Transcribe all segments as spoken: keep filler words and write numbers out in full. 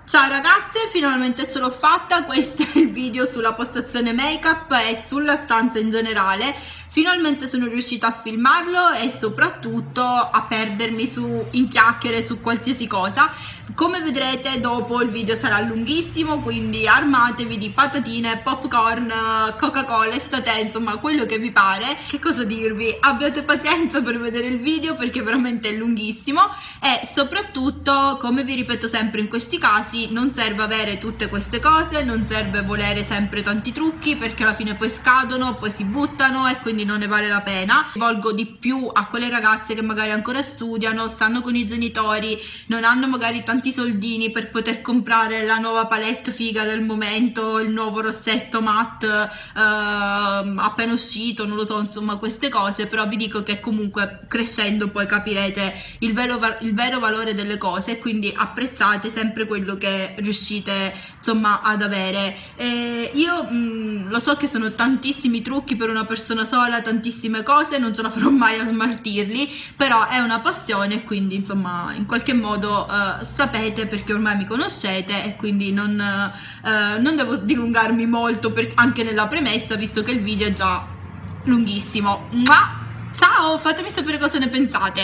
Ciao ragazze, finalmente ce l'ho fatta. Questo è il video sulla postazione make up e sulla stanza in generale. Finalmente sono riuscita a filmarlo e soprattutto a perdermi su, in chiacchiere su qualsiasi cosa. Come vedrete dopo il video sarà lunghissimo, quindi armatevi di patatine, popcorn, Coca-Cola, estate, insomma quello che vi pare. Che cosa dirvi? Abbiate pazienza per vedere il video perché veramente è lunghissimo e soprattutto, come vi ripeto sempre in questi casi, non serve avere tutte queste cose, non serve volere sempre tanti trucchi perché alla fine poi scadono, poi si buttano e quindi non ne vale la pena. Rivolgo di più a quelle ragazze che magari ancora studiano, stanno con i genitori, non hanno magari tanti soldini per poter comprare la nuova palette figa del momento, il nuovo rossetto matte eh, appena uscito, non lo so, insomma queste cose. Però vi dico che comunque crescendo poi capirete il vero, il vero valore delle cose e quindi apprezzate sempre quello che riuscite insomma ad avere. E io mh, lo so che sono tantissimi trucchi per una persona sola, tantissime cose, non ce la farò mai a smaltirli, però è una passione, quindi insomma in qualche modo uh, sapete, perché ormai mi conoscete e quindi non, uh, non devo dilungarmi molto per, anche nella premessa, visto che il video è già lunghissimo. Ma ciao, fatemi sapere cosa ne pensate.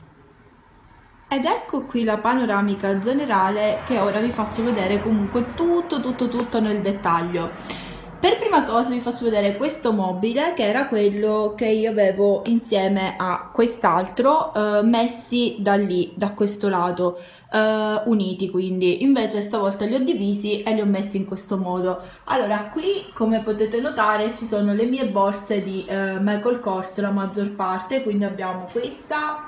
Ed ecco qui la panoramica generale che ora vi faccio vedere comunque tutto tutto tutto nel dettaglio. Per prima cosa vi faccio vedere questo mobile, che era quello che io avevo insieme a quest'altro, eh, messi da lì, da questo lato, eh, uniti, quindi invece stavolta li ho divisi e li ho messi in questo modo. Allora, qui come potete notare ci sono le mie borse di eh, Michael Kors, la maggior parte, quindi abbiamo questa.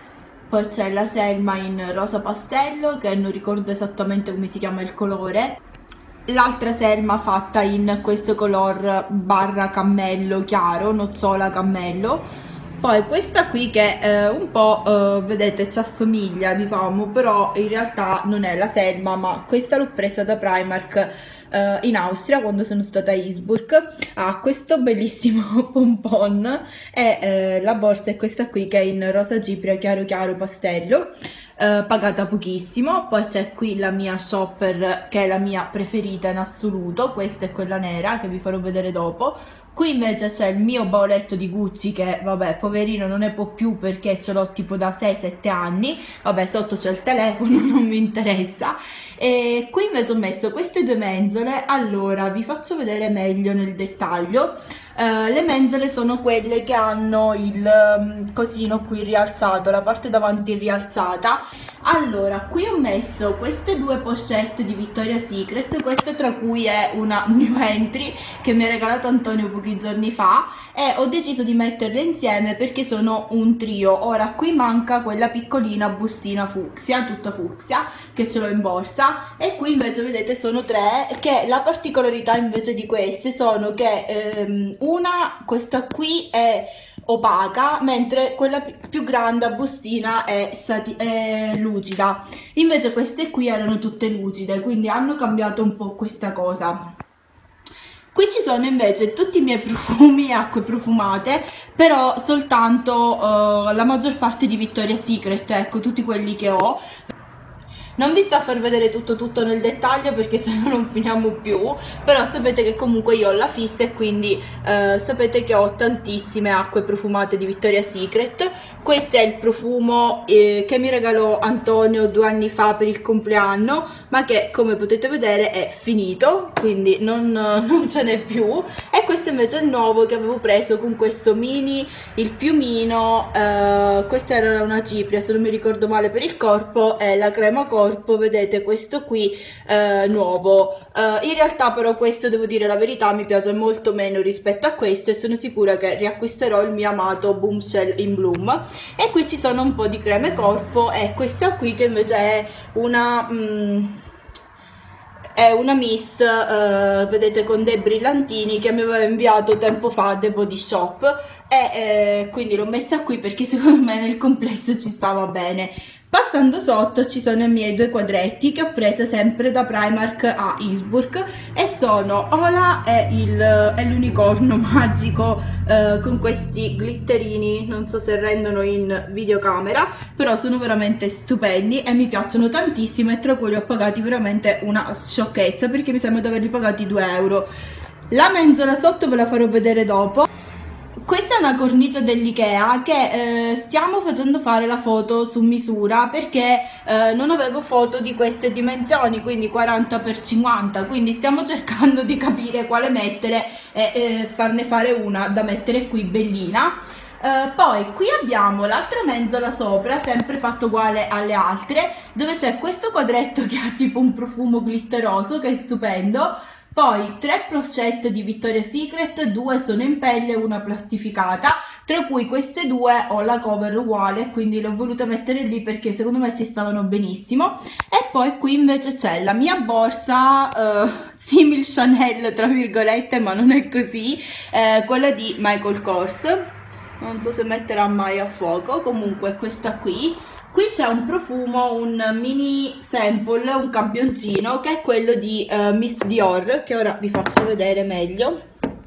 Poi c'è la Selma in rosa pastello, che non ricordo esattamente come si chiama il colore. L'altra Selma fatta in questo color barra cammello chiaro, nocciola cammello. Poi questa qui che eh, un po' eh, vedete ci assomiglia, diciamo, però in realtà non è la Selma, ma questa l'ho presa da Primark eh, in Austria quando sono stata a Innsbruck. Ha questo bellissimo pompon e eh, la borsa è questa qui che è in rosa cipria chiaro chiaro pastello. Uh, pagata pochissimo. Poi c'è qui la mia shopper, che è la mia preferita in assoluto, questa è quella nera che vi farò vedere dopo. Qui invece c'è il mio bauletto di Gucci che vabbè poverino non ne può più perché ce l'ho tipo da sei sette anni, vabbè sotto c'è il telefono, non mi interessa. E qui invece ho messo queste due menzole. Allora vi faccio vedere meglio nel dettaglio. Uh, le menzole sono quelle che hanno il um, cosino qui rialzato, la parte davanti rialzata. Allora qui ho messo queste due pochette di Victoria's Secret, questa tra cui è una new entry che mi ha regalato Antonio pochi giorni fa, e ho deciso di metterle insieme perché sono un trio. Ora qui manca quella piccolina bustina fucsia, tutta fucsia, che ce l'ho in borsa, e qui invece vedete sono tre, che la particolarità invece di queste sono che ehm, una, questa qui è opaca, mentre quella più grande a bustina è, è lucida. Invece queste qui erano tutte lucide, quindi hanno cambiato un po' questa cosa. Qui ci sono invece tutti i miei profumi, acque profumate, però soltanto uh, la maggior parte di Victoria's Secret, ecco, tutti quelli che ho. Non vi sto a far vedere tutto tutto nel dettaglio perché sennò non finiamo più, però sapete che comunque io ho la fissa e quindi eh, sapete che ho tantissime acque profumate di Victoria's Secret. Questo è il profumo eh, che mi regalò Antonio due anni fa per il compleanno, ma che come potete vedere è finito, quindi non, non ce n'è più. E questo invece è il nuovo che avevo preso con questo mini, il piumino, eh, questa era una cipria se non mi ricordo male per il corpo, è la crema corpo. Vedete questo qui eh, nuovo. Eh, in realtà però questo, devo dire la verità, mi piace molto meno rispetto a questo e sono sicura che riacquisterò il mio amato Bombshell in Bloom. E qui ci sono un po' di creme corpo e questa qui che invece è una mm, è una mist, eh, vedete, con dei brillantini che mi aveva inviato tempo fa The Body Shop, e eh, quindi l'ho messa qui perché secondo me nel complesso ci stava bene. Passando sotto ci sono i miei due quadretti che ho preso sempre da Primark a Innsbruck e sono Ola e l'unicorno magico eh, con questi glitterini, non so se rendono in videocamera, però sono veramente stupendi e mi piacciono tantissimo, e tra cui li ho pagati veramente una sciocchezza perché mi sembra di averli pagati due euro. La mensola sotto ve la farò vedere dopo. Questa è una cornice dell'Ikea che eh, stiamo facendo fare la foto su misura perché eh, non avevo foto di queste dimensioni, quindi quaranta per cinquanta, quindi stiamo cercando di capire quale mettere e eh, farne fare una da mettere qui bellina. Uh, poi qui abbiamo l'altra mensola sopra, sempre fatto uguale alle altre, dove c'è questo quadretto che ha tipo un profumo glitteroso che è stupendo. Poi tre pochette di Victoria's Secret, due sono in pelle e una plastificata, tra cui queste due ho la cover uguale, quindi le ho volute mettere lì perché secondo me ci stavano benissimo. E poi qui invece c'è la mia borsa uh, simil Chanel tra virgolette, ma non è così, eh, quella di Michael Kors, non so se metterà mai a fuoco, comunque questa qui. Qui c'è un profumo, un mini sample, un campioncino, che è quello di uh, Miss Dior, che ora vi faccio vedere meglio.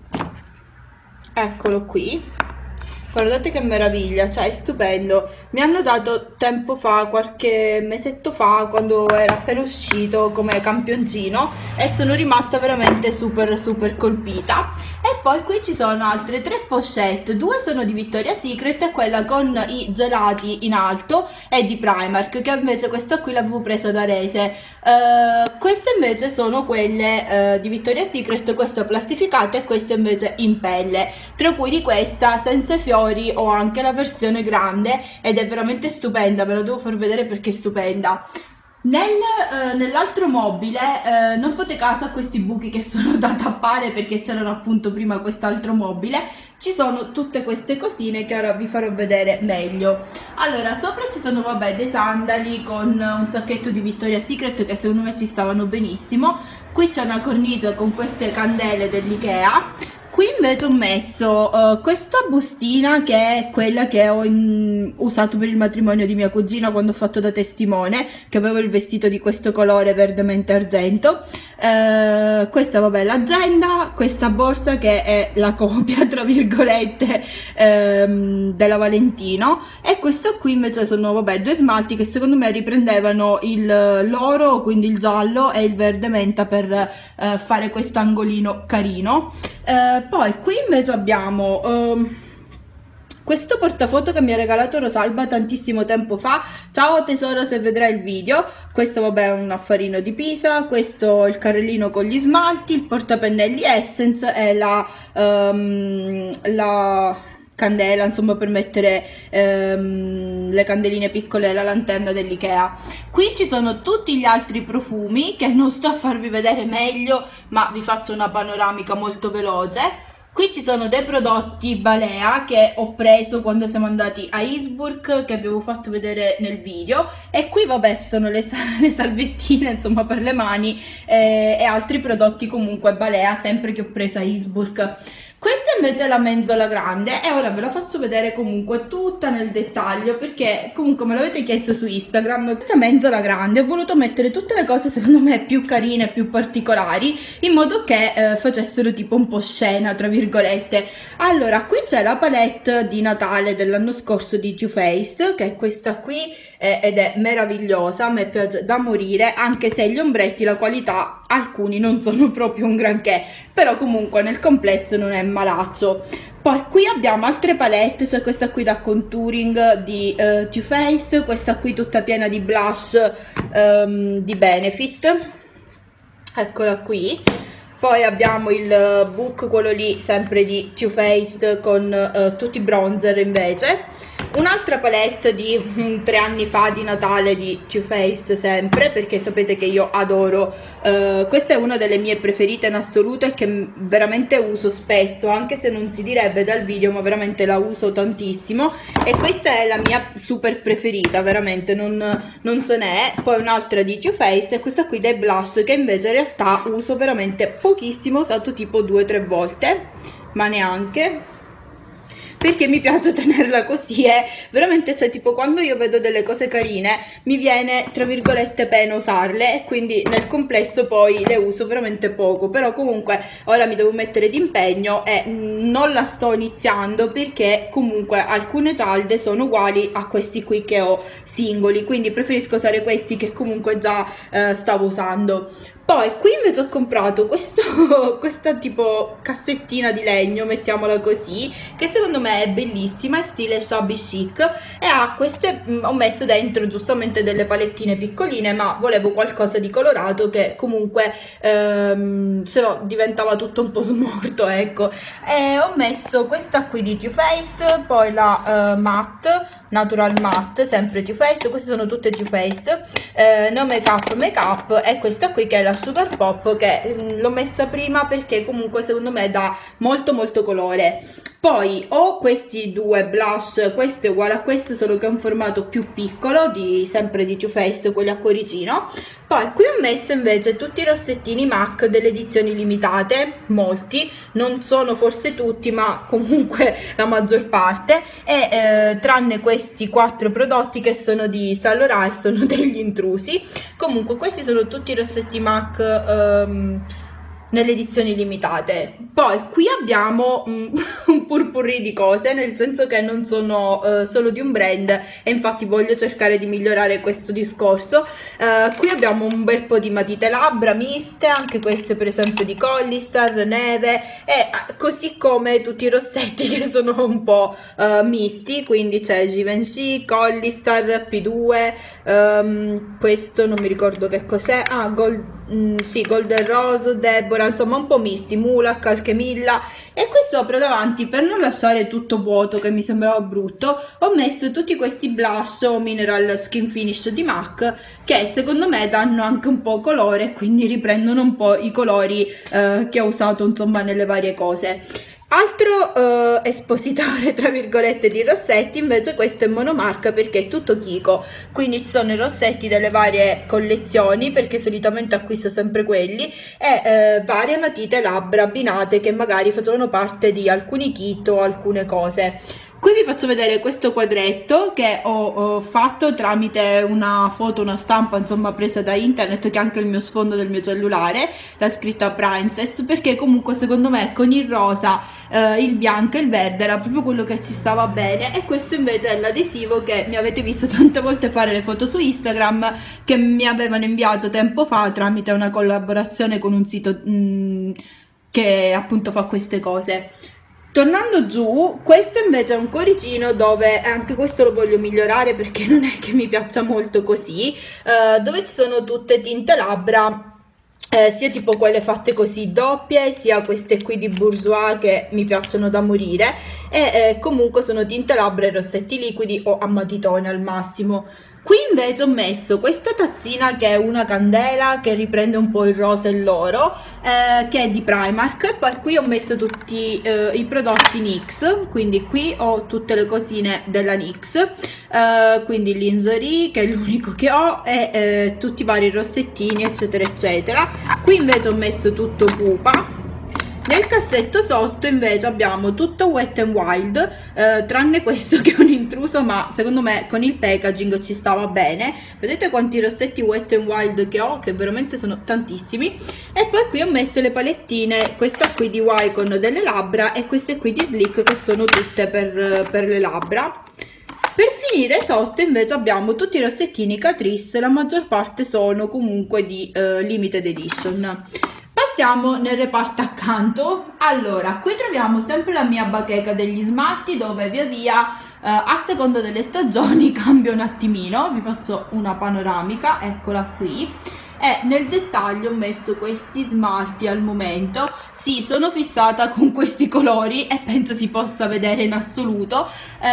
Eccolo qui. Guardate che meraviglia, cioè è stupendo. Mi hanno dato tempo fa, qualche mesetto fa, quando era appena uscito come campioncino, e sono rimasta veramente super super colpita. E poi qui ci sono altre tre pochette, due sono di Victoria's Secret e quella con i gelati in alto è di Primark, che invece questa qui l'avevo presa da Rese. Uh, queste invece sono quelle uh, di Victoria's Secret, questa plastificata e questa invece in pelle, tra cui di questa senza fiori ho anche la versione grande ed è veramente stupenda, ve la devo far vedere perché è stupenda. Nel, eh, nell'altro mobile eh, non fate caso a questi buchi che sono da tappare perché c'erano appunto prima quest'altro mobile, ci sono tutte queste cosine che ora vi farò vedere meglio. Allora, sopra ci sono vabbè dei sandali con un sacchetto di Victoria's Secret che secondo me ci stavano benissimo. Qui c'è una cornice con queste candele dell'Ikea. Qui invece ho messo uh, questa bustina che è quella che ho in... usato per il matrimonio di mia cugina quando ho fatto da testimone, che avevo il vestito di questo colore verde mente argento. Uh, questa vabbè l'agenda, questa borsa che è la copia tra virgolette um, della Valentino, e questo qui invece sono vabbè due smalti che secondo me riprendevano l'oro, quindi il giallo e il verde menta per uh, fare questo angolino carino. Uh, poi qui invece abbiamo um, questo portafoto che mi ha regalato Rosalba tantissimo tempo fa. Ciao tesoro se vedrai il video. Questo vabbè è un affarino di Pisa, questo il carrellino con gli smalti, il portapennelli Essence e la, um, la candela insomma per mettere um, le candeline piccole e la lanterna dell'Ikea. Qui ci sono tutti gli altri profumi che non sto a farvi vedere meglio, ma vi faccio una panoramica molto veloce. Qui ci sono dei prodotti Balea che ho preso quando siamo andati a Innsbruck, che avevo fatto vedere nel video, e qui vabbè ci sono le, le salvettine insomma per le mani eh, e altri prodotti comunque Balea sempre che ho preso a Innsbruck. Questa invece è la mensola grande e ora ve la faccio vedere comunque tutta nel dettaglio perché comunque me l'avete chiesto su Instagram. Questa mensola grande ho voluto mettere tutte le cose secondo me più carine, più particolari, in modo che eh, facessero tipo un po' scena tra virgolette. Allora qui c'è la palette di Natale dell'anno scorso di Too Faced, che è questa qui eh, ed è meravigliosa, a me piace da morire, anche se gli ombretti la qualità alcuni non sono proprio un granché, però comunque nel complesso non è malaccio. Poi qui abbiamo altre palette, c'è questa qui da contouring di uh, Too Faced, questa qui tutta piena di blush um, di Benefit, eccola qui. Poi abbiamo il book, quello lì sempre di Too Faced con uh, tutti i bronzer invece. Un'altra palette di um, tre anni fa di Natale di Too Faced sempre, perché sapete che io adoro, uh, questa è una delle mie preferite in assoluto e che veramente uso spesso, anche se non si direbbe dal video, ma veramente la uso tantissimo, e questa è la mia super preferita, veramente non, non ce n'è. Poi un'altra di Too Faced e questa qui dei blush che invece in realtà uso veramente pochissimo, ho usato tipo due o tre volte, ma neanche. perché mi piace tenerla così e veramente, cioè, tipo quando io vedo delle cose carine mi viene tra virgolette pena usarle, e quindi nel complesso poi le uso veramente poco. Però comunque ora mi devo mettere d'impegno e non la sto iniziando perché comunque alcune cialde sono uguali a questi qui che ho singoli, quindi preferisco usare questi che comunque già eh, stavo usando. Poi qui invece ho comprato questo, questa tipo cassettina di legno, mettiamola così, che secondo me è bellissima, è stile shabby chic, e ha queste, mh, ho messo dentro giustamente delle palettine piccoline, ma volevo qualcosa di colorato che comunque ehm, se no diventava tutto un po' smorto, ecco. E ho messo questa qui di Too Faced, poi la uh, matte, Natural Matte, sempre Too Faced, queste sono tutte Too Faced, eh, No Makeup Makeup, e questa qui che è la Sugar Pop, che l'ho messa prima perché comunque secondo me dà molto molto colore. Poi ho questi due blush, questo è uguale a questo solo che è un formato più piccolo, di, sempre di Too Faced, quelli a cuoricino. Poi qui ho messo invece tutti i rossettini M A C delle edizioni limitate, molti, non sono forse tutti ma comunque la maggior parte, e eh, tranne questi quattro prodotti che sono di Saint Laurent e sono degli intrusi. Comunque questi sono tutti i rossetti M A C ehm, nelle edizioni limitate. Poi qui abbiamo um, un purpurri di cose, nel senso che non sono uh, solo di un brand, e infatti voglio cercare di migliorare questo discorso. Uh, qui abbiamo un bel po' di matite labbra miste, anche queste per esempio di Collistar, Neve, e uh, così come tutti i rossetti che sono un po' uh, misti, quindi c'è Givenchy, Collistar, P due, um, questo non mi ricordo che cos'è, ah, Gold, mm, sì, Golden Rose, Deborah, insomma un po' misti, Mulac, Alchemilla. E qui sopra davanti, per non lasciare tutto vuoto che mi sembrava brutto, ho messo tutti questi blush o mineral skin finish di M A C che secondo me danno anche un po' colore, quindi riprendono un po' i colori eh, che ho usato insomma nelle varie cose. Altro uh, espositore tra virgolette di rossetti invece, questo è monomarca perché è tutto Kiko, quindi ci sono i rossetti delle varie collezioni, perché solitamente acquisto sempre quelli, e uh, varie matite labbra abbinate che magari facevano parte di alcuni kit o alcune cose. Qui vi faccio vedere questo quadretto che ho, ho fatto tramite una foto, una stampa insomma presa da internet, che è anche il mio sfondo del mio cellulare, la scritta Princess, perché comunque secondo me con il rosa, eh, il bianco e il verde era proprio quello che ci stava bene. E questo invece è l'adesivo che mi avete visto tante volte fare le foto su Instagram, che mi avevano inviato tempo fa tramite una collaborazione con un sito mh, che appunto fa queste cose. Tornando giù, questo invece è un cuoricino dove, anche questo lo voglio migliorare perché non è che mi piaccia molto così, eh, dove ci sono tutte tinte labbra, eh, sia tipo quelle fatte così doppie, sia queste qui di Bourjois che mi piacciono da morire, e eh, comunque sono tinte labbra e rossetti liquidi o a matitone al massimo. Qui invece ho messo questa tazzina che è una candela, che riprende un po' il rosa e l'oro, eh, che è di Primark. E poi qui ho messo tutti eh, i prodotti N Y X, quindi qui ho tutte le cosine della N Y X, eh, quindi lingerie che è l'unico che ho, e eh, tutti i vari rossettini eccetera eccetera. Qui invece ho messo tutto pupa. Nel cassetto sotto invece abbiamo tutto Wet n Wild, eh, tranne questo che è un intruso, ma secondo me con il packaging ci stava bene. Vedete quanti rossetti Wet n Wild che ho, che veramente sono tantissimi. E poi qui ho messo le palettine, questa qui di Wycon delle labbra e queste qui di Sleek che sono tutte per, per le labbra. Per finire sotto invece abbiamo tutti i rossettini Catrice, la maggior parte sono comunque di eh, limited edition. Passiamo nel reparto accanto. Allora, qui troviamo sempre la mia bacheca degli smalti, dove via via eh, a seconda delle stagioni cambio un attimino. Vi faccio una panoramica, eccola qui. E nel dettaglio ho messo questi smalti al momento. Sì, sono fissata con questi colori e penso si possa vedere in assoluto.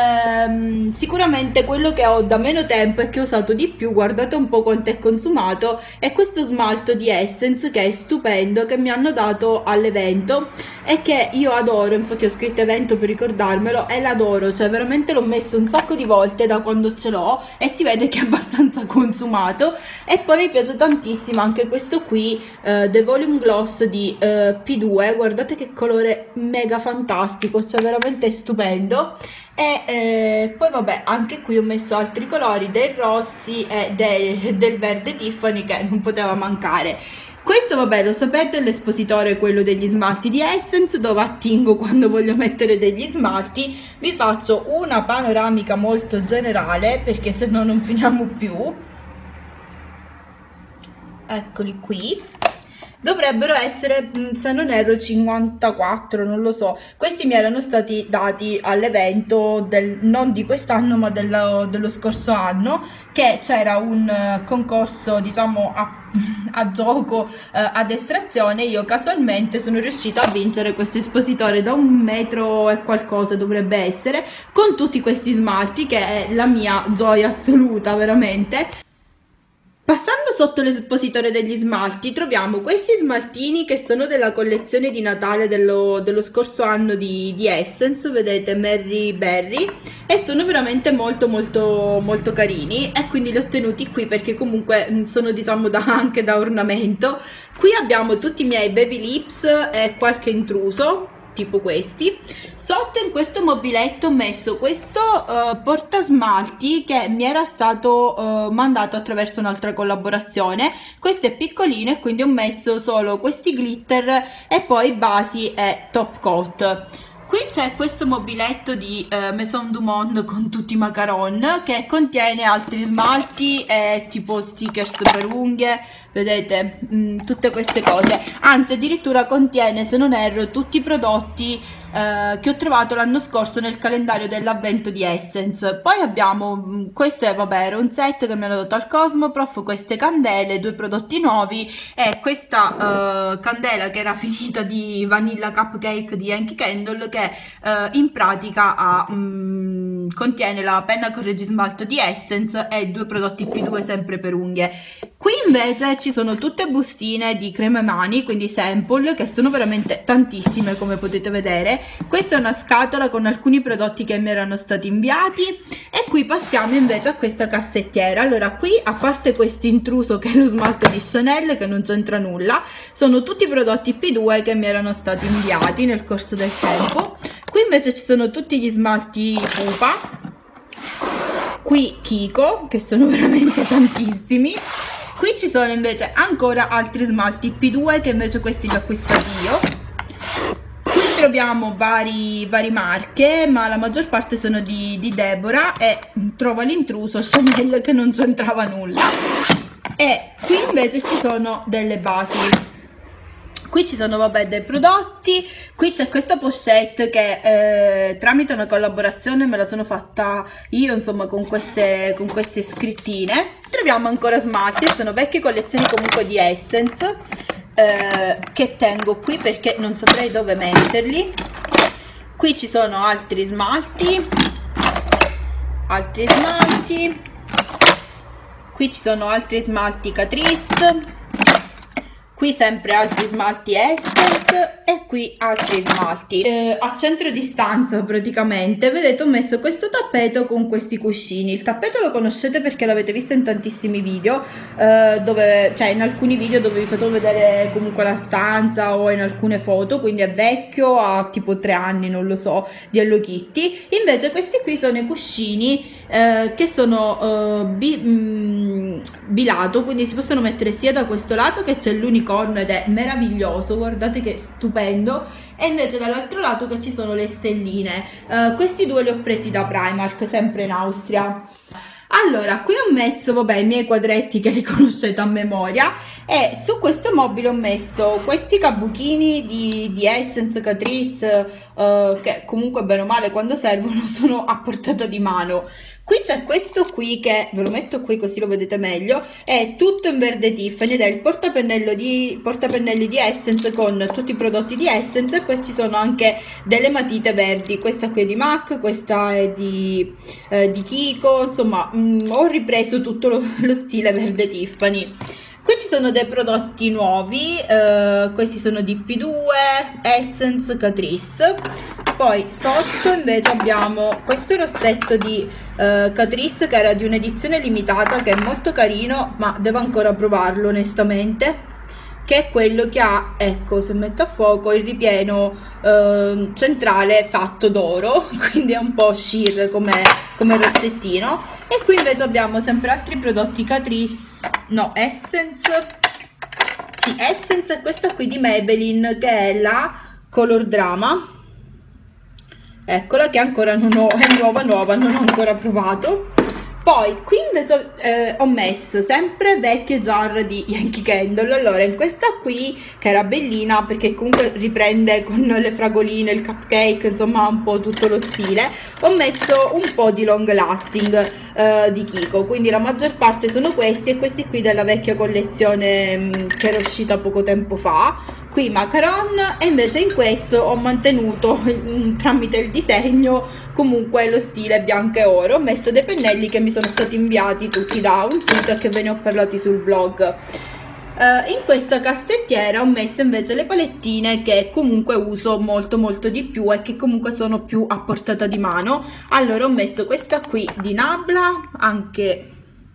Ehm, sicuramente quello che ho da meno tempo e che ho usato di più, guardate un po' quanto è consumato, è questo smalto di Essence che è stupendo, che mi hanno dato all'evento e che io adoro. Infatti ho scritto evento per ricordarmelo e l'adoro, cioè veramente l'ho messo un sacco di volte da quando ce l'ho e si vede che è abbastanza consumato. E poi mi piace tantissimo bellissima anche questo qui, uh, The Volume Gloss di uh, P due, guardate che colore mega fantastico, cioè veramente stupendo. E eh, poi vabbè, anche qui ho messo altri colori, dei rossi e del, del verde Tiffany, che non poteva mancare. Questo vabbè, lo sapete, l'espositore è quello degli smalti di Essence, dove attingo quando voglio mettere degli smalti. Vi faccio una panoramica molto generale, perché se no non finiamo più. Eccoli qui. Dovrebbero essere, se non erro, cinquantaquattro, non lo so. Questi mi erano stati dati all'evento del, non di quest'anno ma dello, dello scorso anno, che c'era un uh, concorso, diciamo, a, a gioco uh, ad estrazione. Io casualmente sono riuscita a vincere questo espositore da un metro e qualcosa dovrebbe essere, con tutti questi smalti, che è la mia gioia assoluta veramente. Passando sotto l'espositore degli smalti troviamo questi smaltini che sono della collezione di Natale dello, dello scorso anno di, di Essence, vedete, Mary Berry, e sono veramente molto molto molto carini, e quindi li ho tenuti qui perché comunque sono, diciamo, da, anche da ornamento. Qui abbiamo tutti i miei baby lips e qualche intruso, tipo questi. Sotto in questo mobiletto ho messo questo uh, portasmalti che mi era stato uh, mandato attraverso un'altra collaborazione. Questo è piccolino e quindi ho messo solo questi glitter e poi basi e top coat. Qui c'è questo mobiletto di uh, Maison du Monde con tutti i macaron, che contiene altri smalti e tipo stickers per unghie, vedete, mm, tutte queste cose. Anzi, addirittura contiene, se non erro, tutti i prodotti uh, che ho trovato l'anno scorso nel calendario dell'avvento di Essence. Poi abbiamo, questo è, vabbè, era un set che mi hanno dato al Cosmoprof, queste candele, due prodotti nuovi, e questa uh, candela che era finita di Vanilla Cupcake di Yankee Candle, che Uh, in pratica ha, um, contiene la penna correggismalto di Essence e due prodotti P due sempre per unghie. Qui invece ci sono tutte bustine di creme mani, quindi sample, che sono veramente tantissime come potete vedere. Questa è una scatola con alcuni prodotti che mi erano stati inviati, e qui passiamo invece a questa cassettiera. Allora, qui, a parte questo intruso che è lo smalto di Chanel, che non c'entra nulla, sono tutti i prodotti P due che mi erano stati inviati nel corso del tempo. Qui invece ci sono tutti gli smalti Pupa, qui Kiko, che sono veramente tantissimi. Qui ci sono invece ancora altri smalti P due, che invece questi li ho acquistati io. Qui troviamo vari, vari marche, ma la maggior parte sono di, di Deborah, e trovo l'intruso Chanel che non c'entrava nulla. E qui invece ci sono delle basi. Qui ci sono, vabbè, dei prodotti. Qui c'è questa pochette che eh, tramite una collaborazione me la sono fatta io, insomma, con queste, con queste scrittine. Troviamo ancora smalti, sono vecchie collezioni comunque di Essence, eh, che tengo qui perché non saprei dove metterli. Qui ci sono altri smalti, altri smalti. Qui ci sono altri smalti Catrice. Qui sempre altri smalti Essence, e qui altri smalti. Eh, a centro distanza praticamente, vedete, ho messo questo tappeto con questi cuscini. Il tappeto lo conoscete perché l'avete visto in tantissimi video, eh, dove, cioè in alcuni video dove vi facevo vedere comunque la stanza, o in alcune foto, quindi è vecchio, ha tipo tre anni, non lo so, di Hello Kitty. Invece questi qui sono i cuscini eh, che sono eh, bi, mh, bilato, quindi si possono mettere sia da questo lato, che c'è l'unicorno ed è meraviglioso, guardate che stupendo, e invece dall'altro lato che ci sono le stelline. Uh, questi due li ho presi da Primark, sempre in Austria. Allora, qui ho messo, vabbè, i miei quadretti che li conoscete a memoria, e su questo mobile ho messo questi kabuchini di, di Essence, Catrice, uh, che comunque bene o male quando servono sono a portata di mano. Qui c'è questo qui che, ve lo metto qui così lo vedete meglio, è tutto in verde Tiffany ed è il portapennello di, portapennelli di Essence con tutti i prodotti di Essence, e poi ci sono anche delle matite verdi. Questa qui è di MAC, questa è di, eh, di Kiko, insomma mh, ho ripreso tutto lo, lo stile verde Tiffany. Qui ci sono dei prodotti nuovi, eh, questi sono di P due, Essence, Catrice. Poi sotto invece abbiamo questo rossetto di uh, Catrice, che era di un'edizione limitata, che è molto carino, ma devo ancora provarlo onestamente, che è quello che ha, ecco, se metto a fuoco, il ripieno uh, centrale fatto d'oro, quindi è un po' sheer come, come rossettino. E qui invece abbiamo sempre altri prodotti Catrice, no, Essence, sì, Essence, e questa qui di Maybelline, che è la Color Drama. Eccola, che ancora non ho, è nuova nuova, non ho ancora provato. Poi qui invece eh, ho messo sempre vecchie jar di Yankee Candle. Allora, in questa qui, che era bellina perché comunque riprende con le fragoline, il cupcake, insomma un po' tutto lo stile, ho messo un po' di long lasting eh, di Kiko, quindi la maggior parte sono questi, e questi qui della vecchia collezione mh, che era uscita poco tempo fa. Qui macaron, e invece in questo ho mantenuto mh, tramite il disegno comunque lo stile bianco e oro. Ho messo dei pennelli che mi sono stati inviati tutti da un sito e che ve ne ho parlati sul blog. Uh, in questa cassettiera ho messo invece le palettine che comunque uso molto molto di più e che comunque sono più a portata di mano. Allora ho messo questa qui di Nabla, anche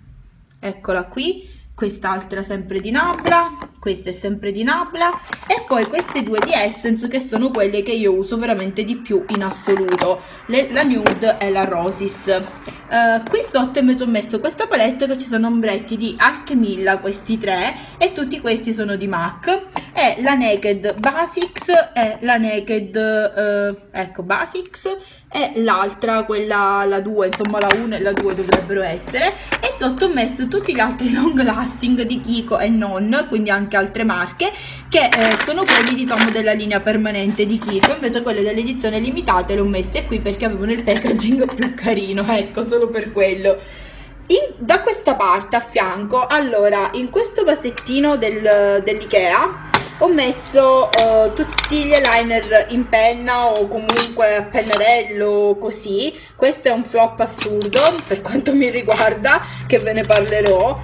eccola qui, quest'altra sempre di Nabla, questa è sempre di Nabla, e poi queste due di Essence, che sono quelle che io uso veramente di più in assoluto, le, la Nude e la Roses. Uh, qui sotto invece ho messo questa palette, che ci sono ombretti di Alchemilla, questi tre, e tutti questi sono di MAC, e la Naked Basics e la Naked uh, ecco Basics, e l'altra, quella, la due, insomma la uno e la due dovrebbero essere. E sotto ho messo tutti gli altri long lasting di Kiko e non, quindi anche altre marche, che eh, sono quelli diciamo della linea permanente di Kiko. Invece quelle dell'edizione limitata le ho messe qui perché avevano il packaging più carino, ecco, solo per quello. In, da questa parte a fianco, allora, in questo vasettino del, dell'Ikea ho messo uh, tutti gli eyeliner in penna o comunque a pennarello, così. Questo è un flop assurdo per quanto mi riguarda, che ve ne parlerò,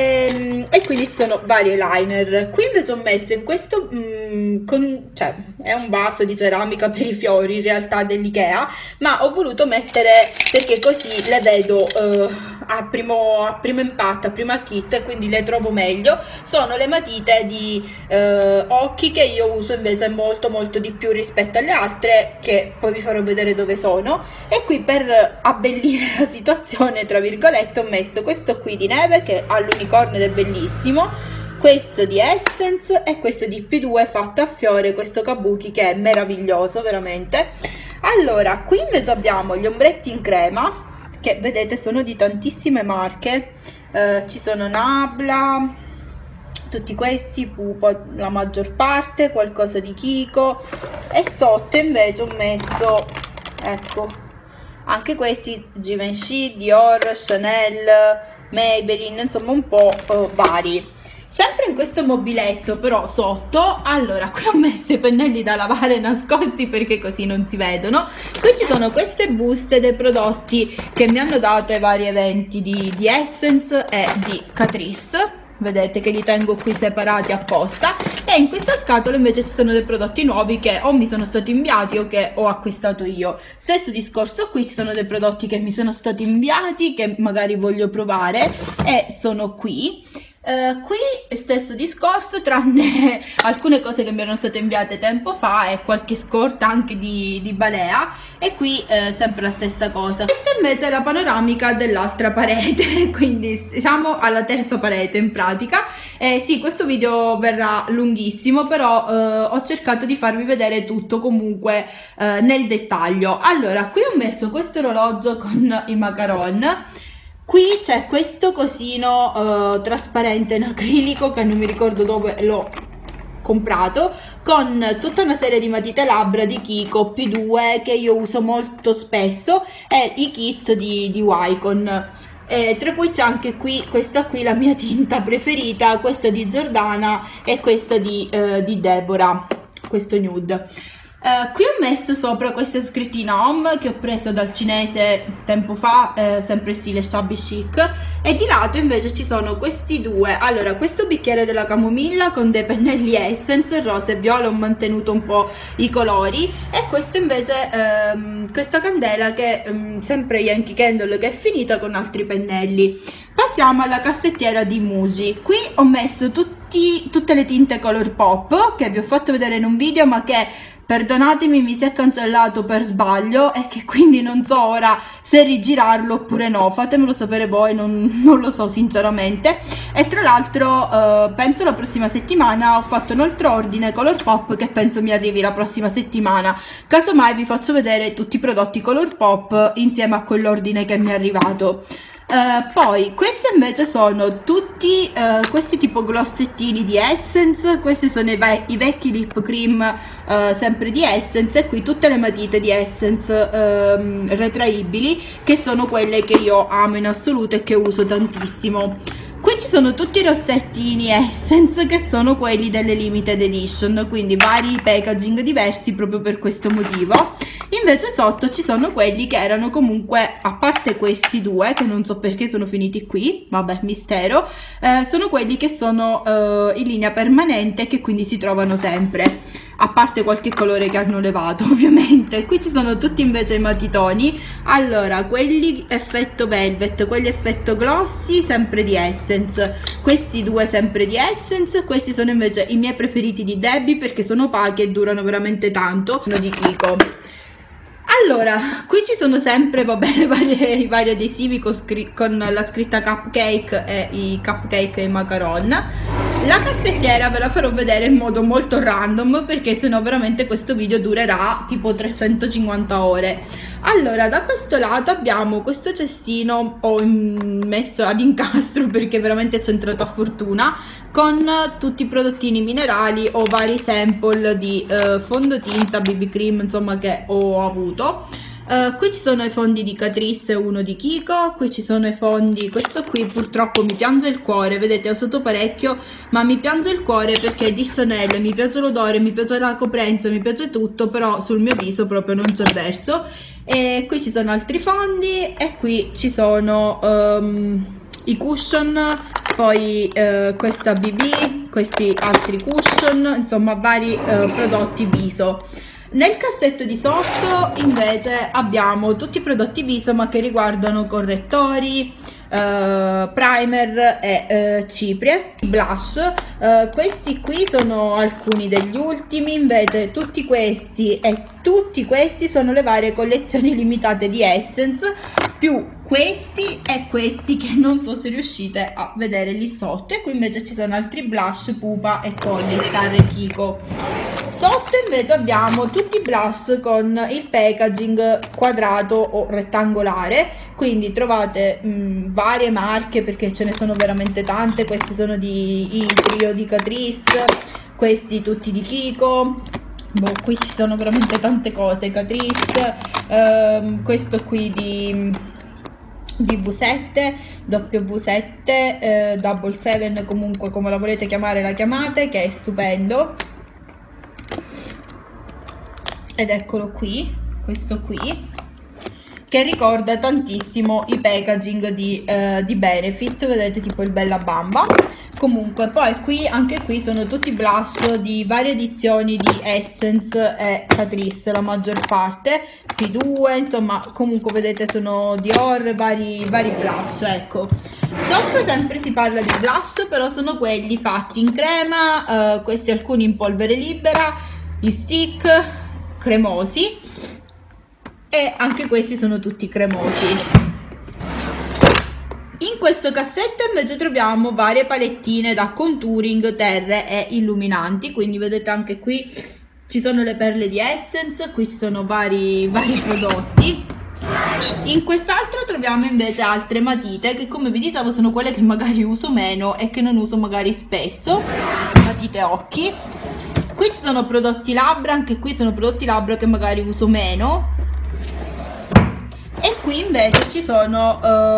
e, e quindi ci sono vari eyeliner. Qui invece ho messo in questo mm, con, cioè è un vaso di ceramica per i fiori in realtà dell'Ikea, ma ho voluto mettere perché così le vedo uh, a, primo, a primo impatto, a primo kit, e quindi le trovo meglio. Sono le matite di uh, occhi, che io uso invece molto molto di più rispetto alle altre, che poi vi farò vedere dove sono. E qui per abbellire la situazione tra virgolette ho messo questo qui di neve, che ha l'unicorno ed è bellissimo, questo di Essence e questo di P due fatto a fiore, questo kabuki, che è meraviglioso veramente. Allora, qui invece abbiamo gli ombretti in crema, che vedete sono di tantissime marche, eh, ci sono Nabla, tutti questi, Pupa la maggior parte, qualcosa di Kiko, e sotto invece ho messo, ecco, anche questi Givenchy, Dior, Chanel, Maybelline, insomma un po' eh, vari. Sempre in questo mobiletto però sotto, allora qui ho messo i pennelli da lavare nascosti perché così non si vedono. Qui ci sono queste buste dei prodotti che mi hanno dato ai vari eventi di, di Essence e di Catrice. Vedete che li tengo qui separati apposta. E in questa scatola invece ci sono dei prodotti nuovi che o mi sono stati inviati o che ho acquistato io. Stesso discorso qui, ci sono dei prodotti che mi sono stati inviati, che magari voglio provare, e sono qui. Uh, qui stesso discorso, tranne alcune cose che mi erano state inviate tempo fa e qualche scorta anche di, di Balea. E qui uh, sempre la stessa cosa. Questa invece è la panoramica dell'altra parete, quindi siamo alla terza parete in pratica. Eh, sì, questo video verrà lunghissimo, però uh, ho cercato di farvi vedere tutto comunque uh, nel dettaglio. Allora, qui ho messo questo orologio con i macaron. Qui c'è questo cosino uh, trasparente in acrilico, che non mi ricordo dove l'ho comprato, con tutta una serie di matite labbra di Kiko P due che io uso molto spesso, e i kit di, di Wycon. Eh, tra cui c'è anche qui, questa qui la mia tinta preferita, questa di Giordana e questa di, uh, di Deborah, questo nude. Uh, qui ho messo sopra questa scrittina Home che ho preso dal cinese tempo fa, eh, sempre stile shabby chic, e di lato invece ci sono questi due. Allora, questo bicchiere della camomilla con dei pennelli Essence, rosa e viola, ho mantenuto un po' i colori, e questo invece, ehm, questa candela che ehm, sempre Yankee Candle, che è finita con altri pennelli. Passiamo alla cassettiera di Muji. Qui ho messo tutti, tutte le tinte Colourpop che vi ho fatto vedere in un video, ma che, perdonatemi, mi si è cancellato per sbaglio e che quindi non so ora se rigirarlo oppure no. Fatemelo sapere voi, non, non lo so sinceramente. E tra l'altro eh, penso la prossima settimana ho fatto un altro ordine Colourpop che penso mi arrivi la prossima settimana. Casomai vi faccio vedere tutti i prodotti Colourpop insieme a quell'ordine che mi è arrivato. Uh, poi questi invece sono tutti uh, questi tipo glossettini di Essence. Questi sono i, ve i vecchi lip cream uh, sempre di Essence, e qui tutte le matite di Essence uh, retraibili, che sono quelle che io amo in assoluto e che uso tantissimo. Qui ci sono tutti i rossettini Essence che sono quelli delle limited edition, quindi vari packaging diversi proprio per questo motivo. Invece sotto ci sono quelli che erano comunque, a parte questi due che non so perché sono finiti qui, vabbè, mistero, eh, sono quelli che sono eh, in linea permanente e che quindi si trovano sempre, a parte qualche colore che hanno levato ovviamente. Qui ci sono tutti invece i matitoni. Allora, quelli effetto velvet, quelli effetto glossy sempre di Essence, questi due sempre di Essence. Questi sono invece i miei preferiti di Debbie perché sono opachi e durano veramente tanto, sono di Kiko. Allora, qui ci sono sempre, vabbè, le varie, i vari adesivi con, con la scritta Cupcake e i cupcake e i macaron. La cassettiera ve la farò vedere in modo molto random perché sennò veramente questo video durerà tipo trecentocinquanta ore. Allora, da questo lato abbiamo questo cestino, ho messo ad incastro perché veramente è centrato a fortuna, con tutti i prodottini minerali o vari sample di eh, fondotinta, B B cream, insomma, che ho avuto. Uh, qui ci sono i fondi di Catrice e uno di Kiko. Qui ci sono i fondi, questo qui purtroppo mi piange il cuore, vedete ho usato parecchio ma mi piange il cuore perché è di Chanel, mi piace l'odore, mi piace la coprenza, mi piace tutto, però sul mio viso proprio non c'è verso. E qui ci sono altri fondi e qui ci sono um, i cushion, poi uh, questa B B, questi altri cushion, insomma vari uh, prodotti viso. Nel cassetto di sotto invece abbiamo tutti i prodotti viso ma che riguardano correttori, eh, primer e eh, ciprie, blush. Eh, questi qui sono alcuni degli ultimi, invece tutti questi e tutti questi sono le varie collezioni limitate di Essence, più questi e questi che non so se riuscite a vedere lì sotto. E qui invece ci sono altri blush Pupa e Colli Star e Kiko. Sotto invece abbiamo tutti i blush con il packaging quadrato o rettangolare, quindi trovate mh, varie marche perché ce ne sono veramente tante. Questi sono di i trio di Catrice, questi tutti di Kiko. Boh, qui ci sono veramente tante cose, Catrice, ehm, questo qui di, di V sette, W sette, eh, Double Seven, comunque come la volete chiamare la chiamate, che è stupendo. Ed eccolo qui, questo qui, che ricorda tantissimo i packaging di, eh, di Benefit, vedete, tipo il Bella Bamba. Comunque poi qui, anche qui sono tutti blush di varie edizioni di Essence e Catrice, la maggior parte, P due, insomma, comunque vedete sono Dior, vari, vari blush, ecco. Sotto sempre si parla di blush, però sono quelli fatti in crema, eh, questi alcuni in polvere libera, gli stick cremosi, e anche questi sono tutti cremosi. In questo cassetto invece troviamo varie palettine da contouring, terre e illuminanti, quindi vedete anche qui ci sono le perle di Essence, qui ci sono vari, vari prodotti. In quest'altro troviamo invece altre matite che, come vi dicevo, sono quelle che magari uso meno e che non uso magari spesso, matite occhi. Qui ci sono prodotti labbra, anche qui sono prodotti labbra che magari uso meno. E qui invece ci sono uh,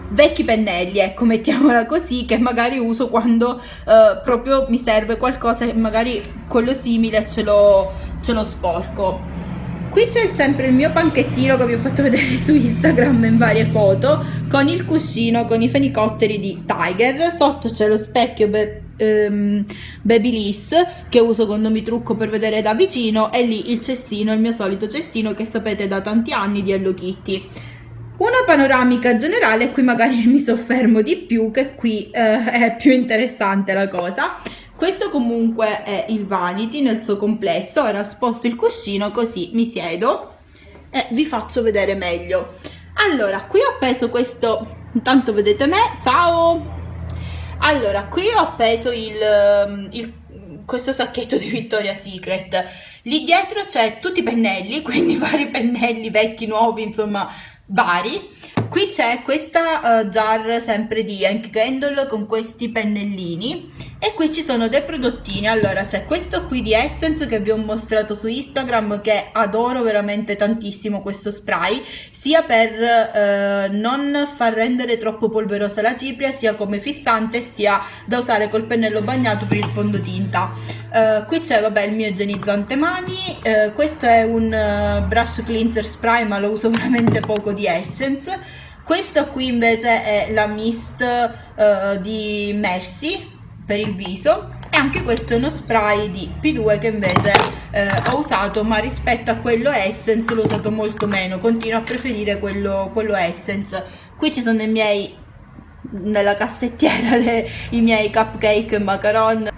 vecchi pennelli, ecco, mettiamola così, che magari uso quando eh, proprio mi serve qualcosa che magari quello simile ce l'ho ce l'ho sporco. Qui c'è sempre il mio panchettino che vi ho fatto vedere su Instagram in varie foto, con il cuscino, con i fenicotteri di Tiger. Sotto c'è lo specchio be um, Babyliss che uso quando mi trucco per vedere da vicino, e lì il cestino, il mio solito cestino che sapete da tanti anni di Hello Kitty. Una panoramica generale, qui magari mi soffermo di più, che qui eh, è più interessante la cosa. Questo comunque è il vanity nel suo complesso. Ora sposto il cuscino così mi siedo e vi faccio vedere meglio. Allora, qui ho appeso questo, intanto vedete me, ciao! Allora, qui ho appeso il, il, questo sacchetto di Victoria's Secret. Lì dietro c'è tutti i pennelli, quindi vari pennelli, vecchi, nuovi, insomma, vari. Qui c'è questa uh, jar sempre di Hank Candle con questi pennellini, e qui ci sono dei prodottini. Allora, c'è questo qui di Essence che vi ho mostrato su Instagram, che adoro veramente tantissimo questo spray, sia per uh, non far rendere troppo polverosa la cipria, sia come fissante, sia da usare col pennello bagnato per il fondotinta. Uh, qui c'è, vabbè, il mio igienizzante mani. Uh, questo è un uh, brush cleanser spray, ma lo uso veramente poco, di Essence. Questo qui invece è la mist uh, di Mercy per il viso, e anche questo è uno spray di P due che invece uh, ho usato, ma rispetto a quello Essence l'ho usato molto meno, continuo a preferire quello, quello Essence. Qui ci sono i miei, nella cassettiera, le, i miei cupcake e macaron.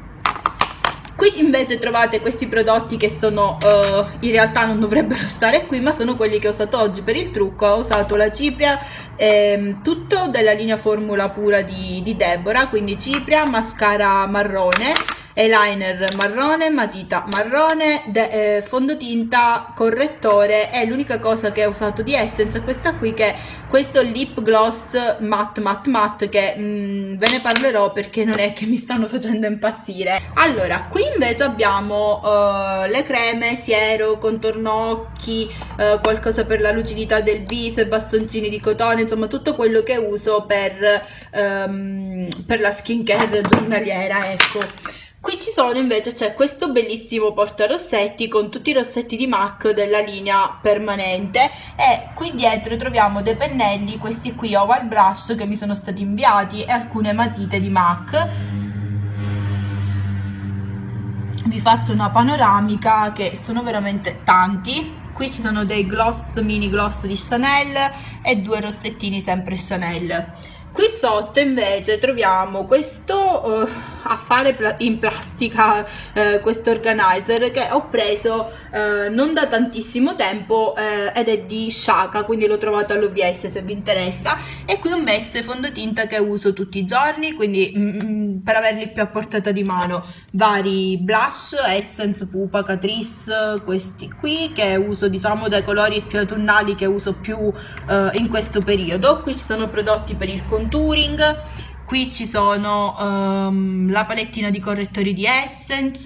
Qui invece trovate questi prodotti che sono, uh, in realtà non dovrebbero stare qui, ma sono quelli che ho usato oggi per il trucco. Ho usato la cipria, ehm, tutto della linea Formula Pura di, di Deborah, quindi cipria, mascara marrone, eyeliner marrone, matita marrone, de, eh, fondotinta, correttore, e l'unica cosa che ho usato di Essence è questa qui, che è questo lip gloss matte matte matte, che mh, ve ne parlerò perché non è che mi stanno facendo impazzire. Allora, qui invece abbiamo uh, le creme, siero, contorno occhi, uh, qualcosa per la lucidità del viso, e bastoncini di cotone, insomma tutto quello che uso per, um, per la skincare giornaliera, ecco. Qui ci sono invece, c'è questo bellissimo portarossetti con tutti i rossetti di MAC della linea permanente, e qui dietro troviamo dei pennelli, questi qui oval brush che mi sono stati inviati, e alcune matite di MAC. Vi faccio una panoramica, che sono veramente tanti. Qui ci sono dei gloss, mini gloss di Chanel, e due rossettini sempre Chanel. Qui sotto invece troviamo questo uh, affare pla in plastica, uh, questo organizer che ho preso uh, non da tantissimo tempo, uh, ed è di Shaka, quindi l'ho trovato all'O V S se vi interessa. E qui ho messo i fondotinta che uso tutti i giorni, quindi mm, per averli più a portata di mano, vari blush, Essence, Pupa, Catrice, questi qui che uso, diciamo, dai colori più autunnali che uso più uh, in questo periodo. Qui ci sono prodotti per il contouring, qui ci sono um, la palettina di correttori di Essence,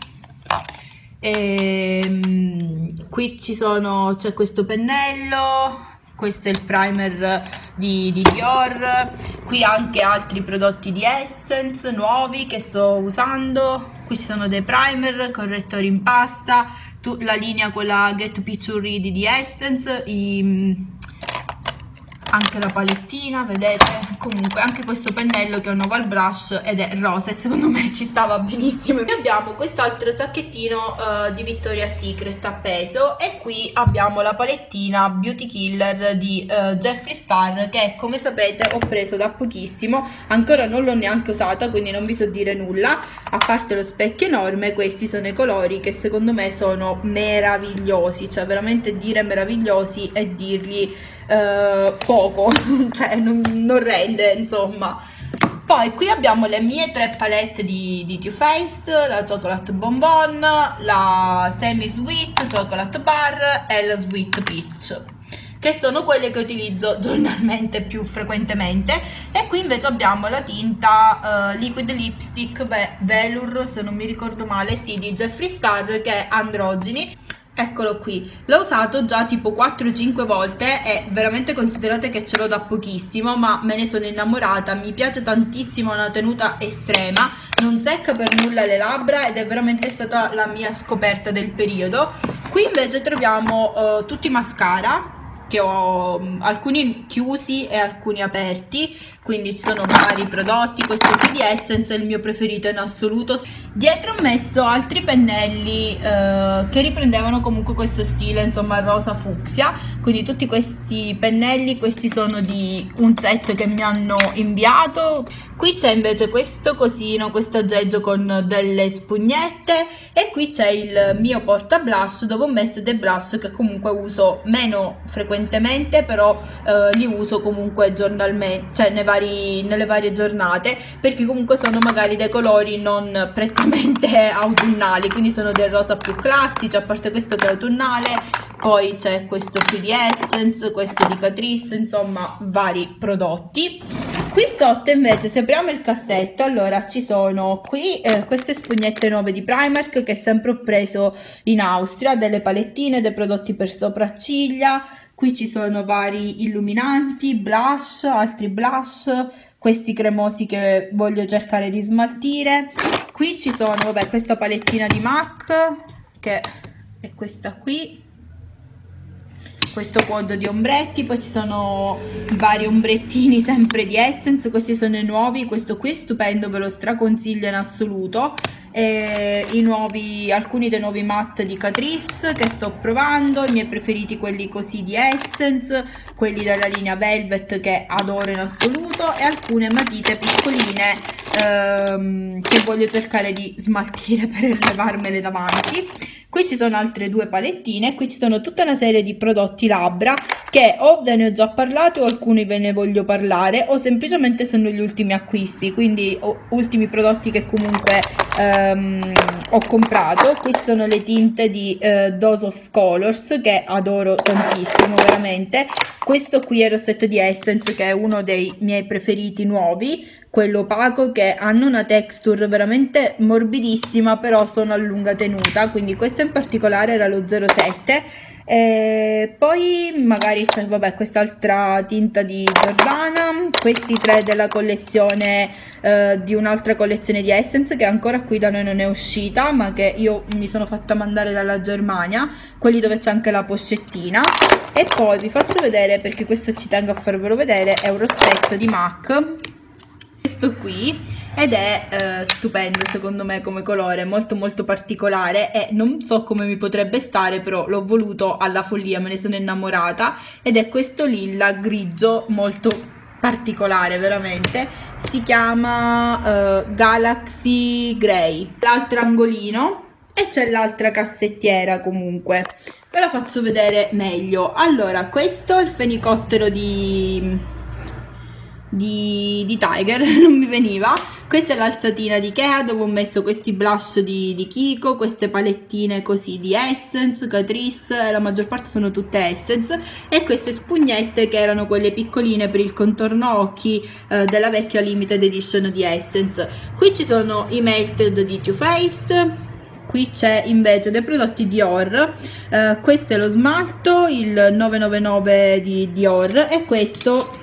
e, um, qui ci sono, c'è questo pennello, questo è il primer di, di Dior, qui anche altri prodotti di Essence nuovi che sto usando. Qui ci sono dei primer, correttori in pasta, tu, la linea quella Get Picture Ready di Essence, i, anche la palettina, vedete? Comunque anche questo pennello che è un oval brush ed è rosa, e secondo me ci stava benissimo. Qui abbiamo quest'altro sacchettino uh, di Victoria's Secret appeso, e qui abbiamo la palettina Beauty Killer di uh, Jeffree Star, che come sapete ho preso da pochissimo, ancora non l'ho neanche usata, quindi non vi so dire nulla, a parte lo specchio enorme. Questi sono i colori che secondo me sono meravigliosi, cioè veramente dire meravigliosi e dirgli uh, poco, cioè non, non rende, insomma. Poi qui abbiamo le mie tre palette di, di Too Faced, la Chocolate Bonbon, la Semi Sweet Chocolate Bar e la Sweet Peach, che sono quelle che utilizzo giornalmente più frequentemente. E qui invece abbiamo la tinta uh, Liquid Lipstick Velour, se non mi ricordo male, sì, di Jeffree Star, che è androgini. Eccolo qui, l'ho usato già tipo quattro cinque volte e veramente considerate che ce l'ho da pochissimo, ma me ne sono innamorata, mi piace tantissimo, ha una tenuta estrema, non secca per nulla le labbra ed è veramente stata la mia scoperta del periodo. Qui invece troviamo uh, tutti i mascara, che ho um, alcuni chiusi e alcuni aperti, quindi ci sono vari prodotti. Questo qui di Essence è il mio preferito in assoluto. Dietro ho messo altri pennelli eh, che riprendevano comunque questo stile, insomma rosa fucsia, quindi tutti questi pennelli, questi sono di un set che mi hanno inviato. Qui c'è invece questo cosino, questo aggeggio con delle spugnette, e qui c'è il mio porta blush dove ho messo dei blush che comunque uso meno frequentemente, però eh, li uso comunque giornalmente, cioè nei vari, nelle varie giornate, perché comunque sono magari dei colori non prettamente autunnali, quindi sono del rosa più classici, a parte questo che è autunnale, poi c'è questo qui di Essence, questo di Catrice, insomma vari prodotti. Qui sotto invece, se apriamo il cassetto, allora ci sono qui eh, queste spugnette nuove di Primark che sempre ho preso in Austria, delle palettine, dei prodotti per sopracciglia. Qui ci sono vari illuminanti, blush, altri blush, questi cremosi che voglio cercare di smaltire. Qui ci sono, vabbè, questa palettina di MAC che è questa qui, questo quadro di ombretti, poi ci sono i vari ombrettini sempre di Essence, questi sono i nuovi, questo qui è stupendo, ve lo straconsiglio in assoluto. E i nuovi, alcuni dei nuovi matte di Catrice che sto provando, i miei preferiti quelli così di Essence, quelli della linea Velvet che adoro in assoluto, e alcune matite piccoline ehm, che voglio cercare di smaltire per levarmele davanti. Qui ci sono altre due palettine, qui ci sono tutta una serie di prodotti labbra che o ve ne ho già parlato o alcuni ve ne voglio parlare, o semplicemente sono gli ultimi acquisti, quindi ultimi prodotti che comunque ehm, ho comprato. Qui ci sono le tinte di eh, Dose of Colors che adoro tantissimo, veramente. Questo qui è il rossetto di Essence che è uno dei miei preferiti nuovi, quello opaco, che hanno una texture veramente morbidissima, però sono a lunga tenuta, quindi questo in particolare era lo zero sette. E poi magari c'è, vabbè, quest'altra tinta di Giordana, questi tre della collezione eh, di un'altra collezione di Essence che ancora qui da noi non è uscita, ma che io mi sono fatta mandare dalla Germania, quelli dove c'è anche la pochettina. E poi vi faccio vedere, perché questo ci tengo a farvelo vedere, è un rossetto di MAC, questo qui, ed è eh, stupendo secondo me come colore, molto molto particolare, e non so come mi potrebbe stare, però l'ho voluto alla follia, me ne sono innamorata, ed è questo lilla grigio molto particolare, veramente. Si chiama uh, Galaxy Grey. L'altro angolino, e c'è l'altra cassettiera, comunque ve la faccio vedere meglio. Allora, questo è il fenicottero di Di, di Tiger, non mi veniva. Questa è l'alzatina di Ikea dove ho messo questi blush di, di Kiko, queste palettine così di Essence, Catrice, la maggior parte sono tutte Essence, e queste spugnette che erano quelle piccoline per il contorno occhi eh, della vecchia limited edition di Essence. Qui ci sono i melted di Too Faced. Qui c'è invece dei prodotti Dior, eh, questo è lo smalto, il novecentonovantanove di Dior, e questo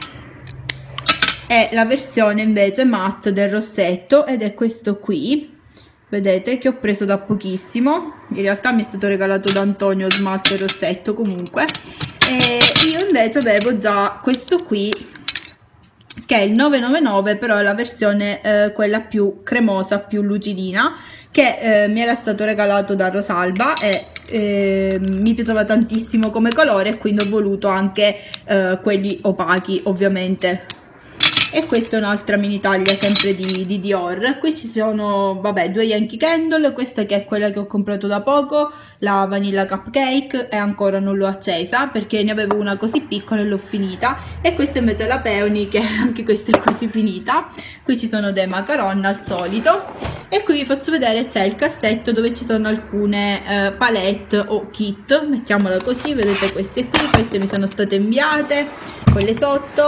è la versione invece matte del rossetto, ed è questo qui, vedete, che ho preso da pochissimo. In realtà mi è stato regalato da Antonio, smalto e rossetto comunque, e io invece avevo già questo qui che è il novecentonovantanove, però è la versione eh, quella più cremosa, più lucidina, che eh, mi era stato regalato da Rosalba, e eh, mi piaceva tantissimo come colore, quindi ho voluto anche eh, quelli opachi ovviamente. E questa è un'altra mini taglia sempre di, di Dior. Qui ci sono, vabbè, due Yankee Candle, questa che è quella che ho comprato da poco, la Vanilla Cupcake, e ancora non l'ho accesa perché ne avevo una così piccola e l'ho finita. E questa invece è la Peony, che anche questa è quasi finita. Qui ci sono dei macaron al solito, e qui vi faccio vedere, c'è il cassetto dove ci sono alcune eh, palette o kit, mettiamola così, vedete queste qui, queste mi sono state inviate, quelle sotto.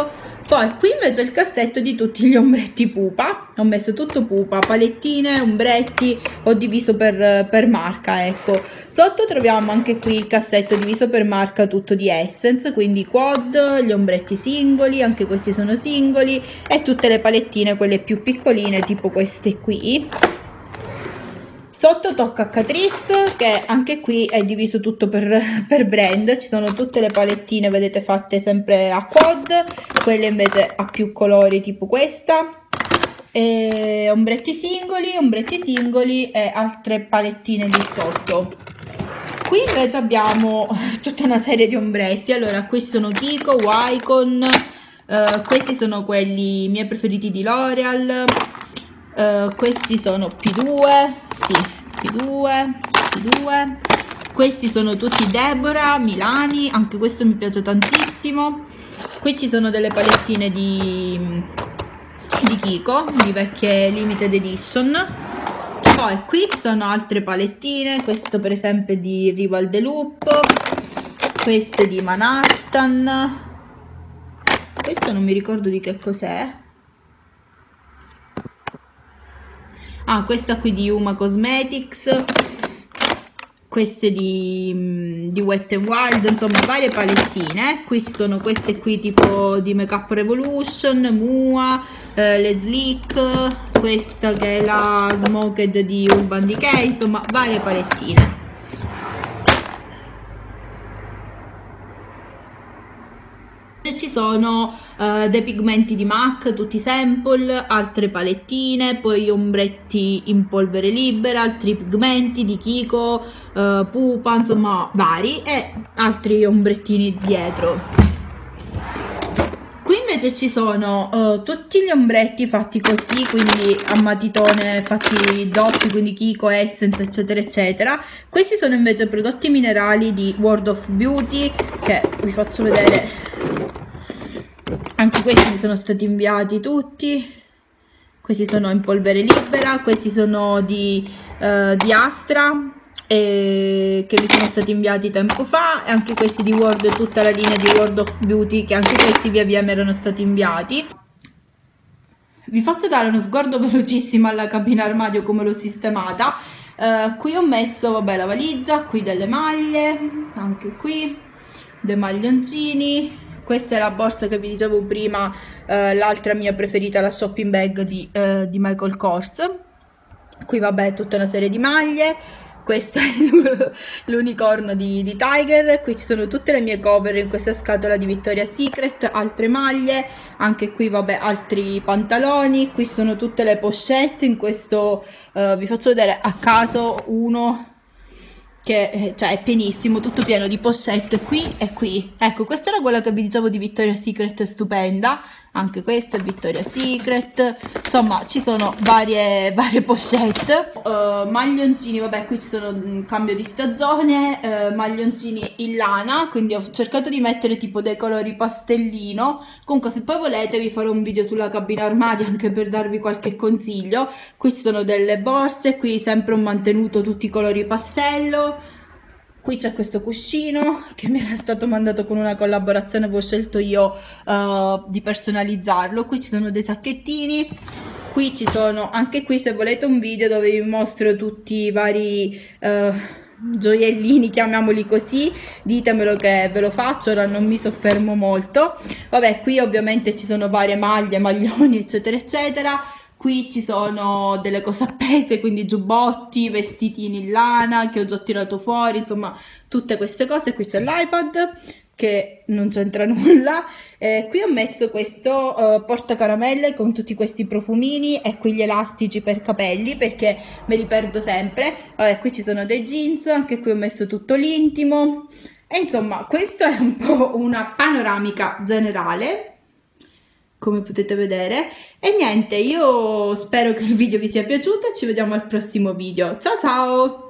Poi qui invece il cassetto di tutti gli ombretti pupa, ho messo tutto pupa, palettine, ombretti, ho diviso per, per marca, ecco. Sotto troviamo anche qui il cassetto diviso per marca tutto di Essence, quindi quad, gli ombretti singoli, anche questi sono singoli, e tutte le palettine, quelle più piccoline, tipo queste qui. Sotto tocca Catrice, che anche qui è diviso tutto per, per brand, ci sono tutte le palettine, vedete, fatte sempre a quad, quelle invece a più colori tipo questa, e ombretti singoli, ombretti singoli e altre palettine di sotto. Qui invece abbiamo tutta una serie di ombretti, allora qui ci sono Kiko, Wycon, eh, questi sono quelli miei preferiti di L'Oreal. Uh, questi sono P due, sì, P due, P due, questi sono tutti Deborah, Milani, anche questo mi piace tantissimo. Qui ci sono delle palettine di, di Kiko, di vecchie limited edition. Poi qui ci sono altre palettine, questo per esempio di Rival de Loop, queste di Manhattan, questo non mi ricordo di che cos'è. Ah, questa qui di Uma Cosmetics, queste di, di Wet n Wild, insomma varie palettine. Qui ci sono queste qui tipo di Makeup Revolution, Mua, eh, le Sleek, questa che è la Smoked di Urban Decay, insomma varie palettine. Ci sono uh, dei pigmenti di MAC, tutti sample, altre palettine, poi ombretti in polvere libera, altri pigmenti di Kiko, uh, pupa, insomma vari, e altri ombrettini dietro. Qui invece ci sono uh, tutti gli ombretti fatti così, quindi a matitone, fatti doppi, quindi Kiko, Essence, eccetera eccetera. Questi sono invece prodotti minerali di World of Beauty, che vi faccio vedere. Anche questi mi sono stati inviati tutti, questi sono in polvere libera, questi sono di, uh, di Astra, e che mi sono stati inviati tempo fa, e anche questi di World, tutta la linea di World of Beauty, che anche questi via via mi erano stati inviati. Vi faccio dare uno sguardo velocissimo alla cabina armadio, come l'ho sistemata. Uh, qui ho messo, vabbè, la valigia, qui delle maglie, anche qui dei maglioncini. Questa è la borsa che vi dicevo prima, eh, l'altra mia preferita, la shopping bag di, eh, di Michael Kors. Qui vabbè tutta una serie di maglie, questo è l'unicorno di, di Tiger. Qui ci sono tutte le mie cover in questa scatola di Victoria's Secret, altre maglie, anche qui vabbè altri pantaloni. Qui ci sono tutte le pochette, in questo eh, vi faccio vedere a caso uno che cioè è pienissimo, tutto pieno di pochette qui e qui. Ecco, questa era quella che vi dicevo di Victoria's Secret, stupenda. Anche questa è Victoria's Secret, insomma ci sono varie, varie pochette. Uh, maglioncini, vabbè qui ci sono un cambio di stagione, uh, maglioncini in lana, quindi ho cercato di mettere tipo dei colori pastellino. Comunque se poi volete vi farò un video sulla cabina armadio anche per darvi qualche consiglio. Qui ci sono delle borse, qui sempre ho mantenuto tutti i colori pastello. Qui c'è questo cuscino che mi era stato mandato con una collaborazione, avevo scelto io uh, di personalizzarlo. Qui ci sono dei sacchettini, qui ci sono, anche qui se volete un video dove vi mostro tutti i vari uh, gioiellini, chiamiamoli così, ditemelo che ve lo faccio, ora non mi soffermo molto. Vabbè, qui ovviamente ci sono varie maglie, maglioni, eccetera eccetera. Qui ci sono delle cose appese, quindi giubbotti, vestitini in lana che ho già tirato fuori, insomma tutte queste cose. Qui c'è l'iPad che non c'entra nulla. Eh, qui ho messo questo uh, portacaramelle con tutti questi profumini, e qui gli elastici per capelli perché me li perdo sempre. Vabbè, qui ci sono dei jeans, anche qui ho messo tutto l'intimo, e insomma questo è un po' una panoramica generale, come potete vedere. E niente, io spero che il video vi sia piaciuto e ci vediamo al prossimo video. Ciao ciao!